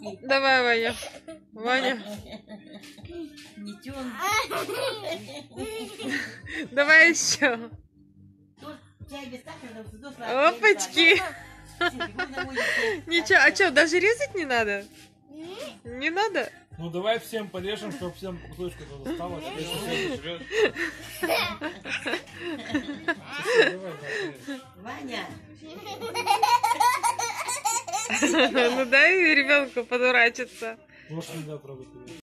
сладкий. Давай, Ваня. Ваня. Ничего. Давай еще. Чай без сахара, но сладкий. Опачки. Ничего, а что, даже резать не надо? Не надо? Ну давай всем порежем, чтобы всем кусочку досталось. Ваня. Ну дай ребенку подурачиться. Может, нельзя трогать.